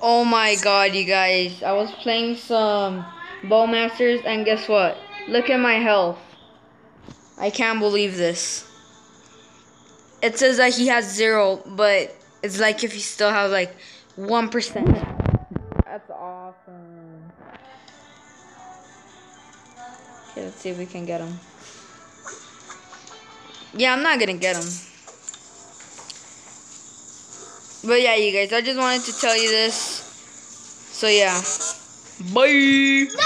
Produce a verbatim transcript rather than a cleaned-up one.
Oh my god, you guys. I was playing some Bowmasters and guess what? Look at my health. I can't believe this. It says that he has zero, but it's like if he still has like one percent. That's awesome. Okay, let's see if we can get him. Yeah, I'm not gonna get him. But yeah, you guys, I just wanted to tell you this. So yeah. Bye!